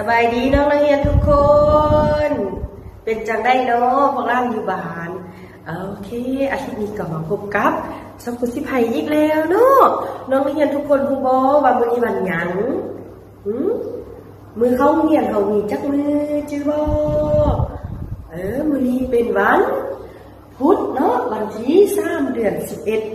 สบายดีน้องนักเรียนทุกคนเป็นจังได้เนาะพวกเราอยู่บ้านโอเคอาทิตย์นี้ก็มาพบกับสัมพุทธิภัยอีกแล้วเนาะน้องนักเรียนทุกคนรู้บ่ว่ามื้อนี้วันหยังมือเขาเรียนเขามีจักมือจื้อบ่มื้อนี้เป็นวันพุธเนาะวันที่3 เดือน 11 ปี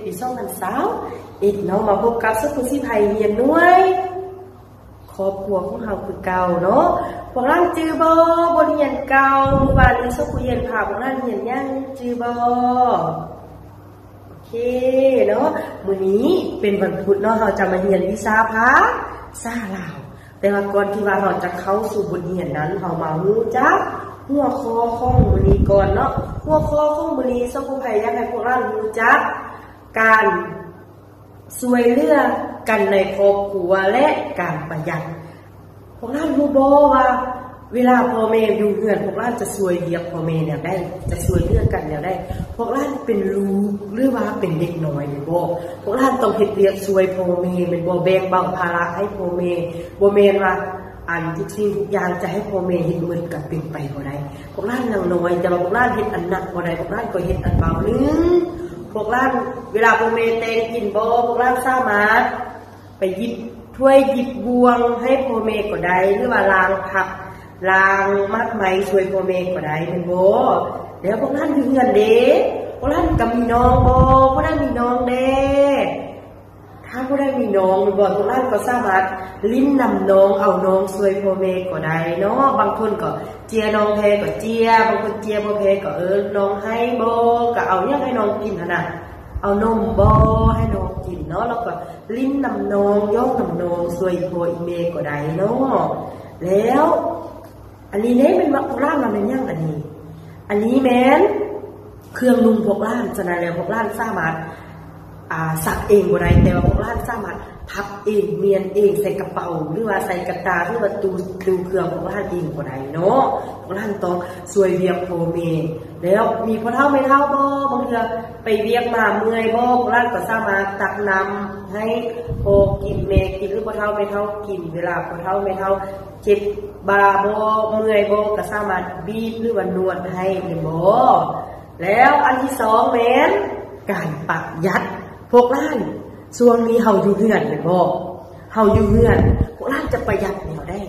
2020อีกเนาะมาพบกับสัมพุทธิภัยเรียนหน่วยครอบครัวของเราคือเก่าเนาะพวกเราจื้อบ่บทเรียนเก่าเมื่อวานนี้สักคุยเรียนผ่าพวกเราเรียนยังจื้อบ่โอเคเนาะมื้อนี้เป็นวันพุธเนาะเราจะมาเรียนวิชาภาษาลาวแต่ว่าก่อนที่ว่าเราจะเข้าสู่บทเรียนนั้นเรามารู้จักหัวข้อของมื้อนี้ก่อนเนาะหัวข้อของมื้อนี้สักคุยอยากให้พวกเรารู้จักการช่วยเหลือกันในครอบครัวและการประหยัดพวกเรารู้บ่ว่าเวลาพ่อแม่อยู่เฮือนพวกเราจะช่วยเหลือพ่อแม่เนี่ยได้จะช่วยเหลือกันเนี่ยได้พวกเราเป็นลูกหรือว่าเป็นเด็กน้อยนี่บ่พวกเราต้องเฮ็ดเวียกช่วยพ่อแม่เป็นบ่แบ่งเบาภาระให้พ่อแม่บ่แม่นว่าอันทุกสิ่งทุกอย่างจะให้พ่อแม่เฮ็ดเหมือนกับเป็นไปบ่ได้พวกเรายังน้อยแต่ว่าพวกเราเฮ็ดอันหนักบ่ได้พวกเราก็เฮ็ดอันเบานึงพวกเราเวลาพ่อแม่แต่งกินบ่พวกเราสามารถไปหยิบถ้วยหยิบบวงให้พ่อแม่ก็ได้หรือว่าล้างผักล้างมัดไหมช่วยพ่อแม่ก็ได้เป็นบ่แล้วพวกนั้นอยู่เงินเด้พวกนั้นก็มีน้องบ่พวกนั้นมีน้องเด้ถ้าพวกนั้นมีน้องบ่พวกนั้นก็สามารถลิ้นนำน้องเอาน้องช่วยพ่อแม่ก็ได้เนาะบางคนก็เจียน้องแพ้ก็เจียบางคนเจียบ่แพ้ก็น้องให้บ่ก็เอาเนี่ยให้น้องกินหั่นน่ะเอานมบ่ให้น้องกินเนาะแล้วก็ลิ้นนำน้องย่องนำน้องช่วยพ่ออีแม่ก็ได้เนาะแล้วอันนี้เนี่ยเป็นพวกร้านมันเป็นยังอันนี้แม้นเครื่องนุ่งพวกร้านฉะนั้นแล้วพวกร้านสามารถสักเองบ่ได้แต่ว่าพวกร้านสามารถพับเองเมียนเองใส่กระเป๋าหรือว่าใส่กระตาหรือว่าตู้เครื่องพวกร้านเองบ่ได้เนาะพวกร้านต้องช่วยเวียกพ่อแม่แล้วมีพ่อเฒ่าแม่เฒ่าบ่บางทีไปเวียกมาเมื่อยบ่พวกร้านก็สามารถตักน้ำให้พ่อกินแม่กินหรือพ่อเฒ่าแม่เฒ่ากินเวลาพ่อเฒ่าแม่เฒ่าเจ็บบาบ่เมื่อยบ่ก็สามารถบีบหรือว่านวดให้ได้บ่แล้วอันที่2แม่นการประหยัดพวกร้านช่วงนี้เฮาอยู่เฮือนแม่นบ่เฮาอยู่เฮือนพวกร้านจะประหยัดแนวได้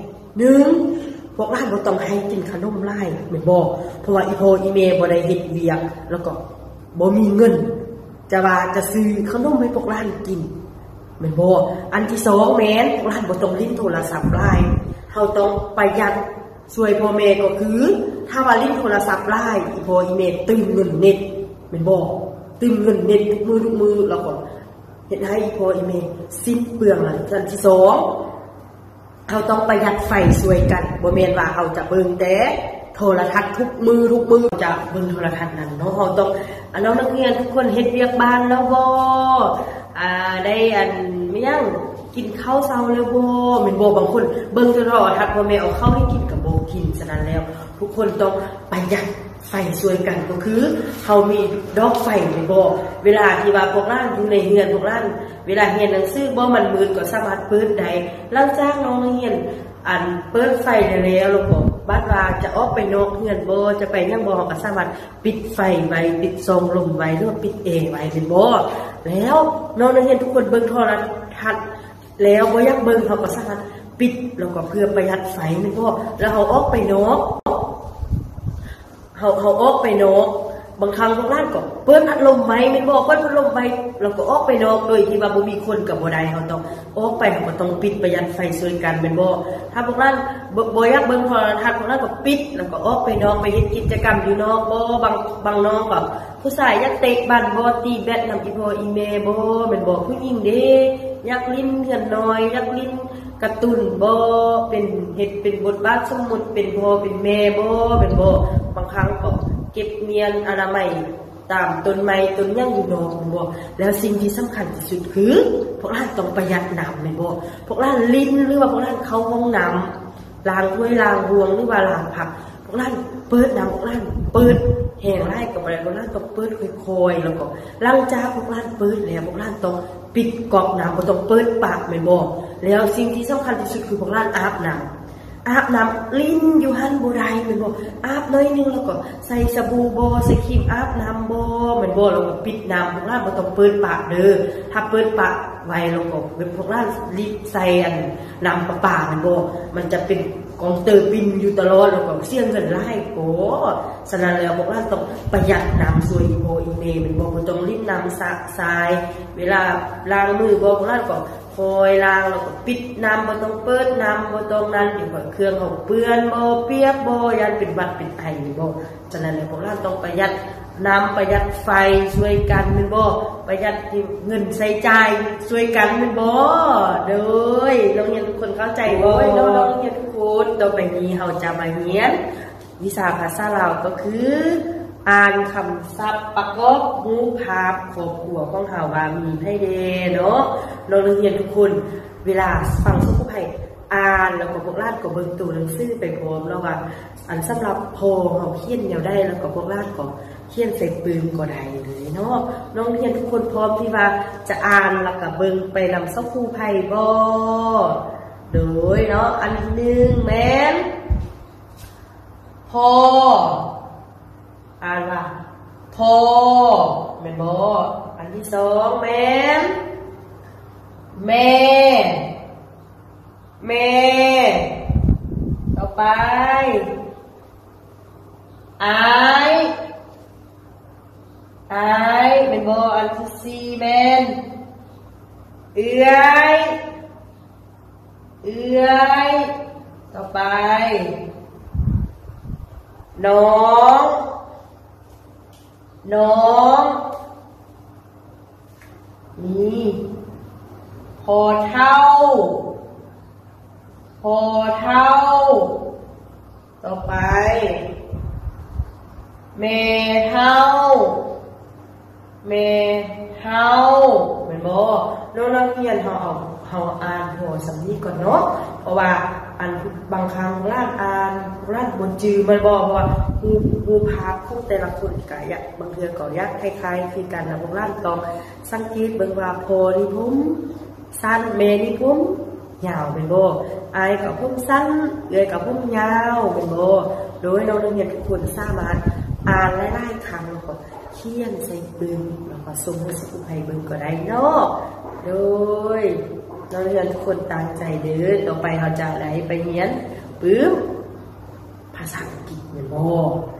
1พวกร้านบ่ต้องให้กินขนมหลายแม่นบ่เพราะว่าอีพ่ออีแม่บ่ได้เฮ็ดเวียกแล้วก็บ่มีเงินจะว่าจะซื้อขนมให้พวกร้านกินแม่นบ่อันที่2แม่นพวกร้านบ่ต้องลิ้นโทรศัพท์หลายเฮาต้องประหยัดช่วยพ่อแม่ก็คือถ้าว่าลิ้นโทรศัพท์หลายอีพ่ออีแม่ตื่นเงินเน็ตแม่นบ่ตื่นเงินเน็ตทุกมือแล้วก็เฮ็ดให้อีพ่ออีแม่สิ้นเปลืองอันที่2เฮาต้องประหยัดไฟช่วยกันบ่แม่นว่าเฮาจะเบิ่งแต่โทรทัศน์ทุกมือจะเบิ่งโทรทัศน์นั้นเนาะเฮาต้องน้องนักเรียนทุกคนเฮ็ดเวียกบ้านแล้วบ่ได้ไม่ยังกินข้าวเช้าแล้วบ่แม่นบ่บางคนเบิ่งโทรทัศน์พ่อแม่เอาข้าวให้กินก็บ่กินฉะนั้นแล้วทุกคนต้องประหยัดไฟช่วยกันก็คือเฮามีดอกไฟแม่นบ่เวลาที่ว่าพวกร้านอยู่ในเรือนพวกร้านเวลาเรียนหนังสือบ่มันมืดก็สามารถเปิดได้หลังจากน้องนักเรียนเปิดไฟได้แล้วแล้วก็บัดว่าจะออกไปนอกเรือนบ่จะไปยังบ่ก็สามารถปิดไฟไว้ปิดซองลมไว้หรือว่าปิดแอร์ไว้เป็นบ่แล้วน้องนักเรียนทุกคนเบิ่งโทรทัศน์แล้วบ่อยากเบิ่งเขาก็สามารถปิดแล้วก็เพื่อประหยัดไฟแม่นบ่แล้วเฮาออกไปนอกเฮาออกไปนอกบางครั้งพวกร้านก็เปิดพัดลมไว้แม่นบ่เปิดพัดลมไว้แล้วก็ออกไปนอกโดยที่ว่าบ่มีคนก็บ่ได้เฮาต้องออกไปเฮาก็ต้องปิดประหยัดไฟช่วยกันแม่นบ่ถ้าพวกร้านบ่อยากเบิ่งโทรทัศน์พวกร้านก็ปิดแล้วก็ออกไปนอกไปเฮ็ดกิจกรรมอยู่นอกบ่บางน้องก็ผู้ชายอยากเตะบอลบ่ตีแบดนำอีพ่ออีแม่บ่แม่นบ่ผู้หญิงเด้อยากลิ้นเฮือนน้อยอยากลิ้นการ์ตูนบ่เป็นเฮ็ดเป็นบทบาทสมมุติเป็นพ่อเป็นแม่บ่เป็นบ่บางครั้งก็เก็บเมียนอนามัยตามต้นไม้ต้นหยังอยู่นอกบ่แล้วสิ่งที่สำคัญที่สุดคือพวกเราต้องประหยัดน้ำแม่นบ่พวกเราลิ้นหรือว่าพวกเราเข้าห้องน้ำล้างถ้วยล้างรวงหรือว่าล้างผักพวกเราเปิดน้ำพวกเราเปิดแห้งไล่กับอะไรพวกเราต้องเปิดค่อยๆแล้วก็หลังจากพวกเราเปิดแล้วพวกเราต้องปิดก๊อกน้ำบ่ต้องเปิดปากแม่นบ่แล้วสิ่งที่สำคัญที่สุดคือพวกเราอาบน้ำอาบน้ำลิ้นอยู่หันโบได้เหมือนบ่อาบน้อยนึงแล้วก็ใส่สบู่บ่ใส่ครีมอาบน้ำบ่เหมือนบ่แล้วก็ปิดน้ำพวกนั้นบ่ต้องเปิดปากเด้อถ้าเปิดปากไว้แล้วก็พวกนั้นรีบใส่อันน้ำประปาเหมือนบ่มันจะเป็นกองเตอร์บินอยู่ตลอดแล้วก็เสี่ยงเงินหลายโพฉะนั้นแล้วพวกนั้นต้องประหยัดน้ำช่วยอีโมอีเมเหมือนบ่บ่ต้องรีบน้ำสะทรายเวลาล้างมือบ่พวกนั้นก็คอยล้างแล้วก็ปิดน้ำบ่ต้องเปิดน้ำบ่ต้องนั้นเดี๋ยวเครื่องเขาเปื้อนบ่เปียกบ่ยันเป็นหวัดเป็นไอบ่ฉะนั้นแล้วพวกเราต้องประหยัดน้ำประหยัดไฟช่วยกันแม่นบ่ประหยัดเงินใช้จ่ายช่วยกันแม่นบ่เด้อน้องเรียนทุกคนเข้าใจบ่น้องเรียนทุกคนต่อไปนี้เราจะมาเรียนวิชาภาษาลาวก็คืออ่านคำศัพท์ประกอบรูปภาพครอบครัวของเฮาว่ามีไผเด้เนาะน้องเรียนทุกคนเวลาฟังสุภาพให้อ่านแล้วก็พวกลาดก็เบิ่งตัวหนังสือไปพร้อมแล้วว่าอันสำหรับพอเฮาเขียนแนวได้แล้วก็พวกลาดก็เขียนใส่ปืนก็ได้เลยเนาะน้องเรียนทุกคนพร้อมที่ว่าจะอ่านแล้วก็เบิ่งไปนำสักครู่ไผบ่โดยเนาะอันที่1แม่นพออ่านว่าพอแม่นบ่อันที่2แม่นแม่แม่ต่อไปอายเป็นบ่อันที่4แม่นเอื้อยต่อไปน้องนี่พอเท่าต่อไปแม่เท่าเหมือนบ่น้องเรียนเฮาอ่านพอสำนี้ก่อนเนาะเพราะว่าอันบางครั้งร้านอ่านร้านบ่จื้อมันบ่เพราะว่ารูปภาพของแต่ละคนก็อยากบางเทื่อก็อยากคล้ายๆคือกันนะพวกร้านต้องสังเกตเบิ่งว่าพอนี่ผมสั้นแม่นี่ผมยาวเป็นบ่อายกับผมสั้นเอื้อยกับผมยาวเป็นบ่โดยน้องนักเรียนทุกคนสามารถอ่านหลายๆครั้งแล้วก็เขียนใส่ปืนแล้วก็ส่งให้สุภาพเบิ่งก็ได้เนาะโดยน้องนักเรียนทุกคนตั้งใจเด้อต่อไปเราจะได้ไปเรียนปื้มภาษาอังกฤษแม่นบ่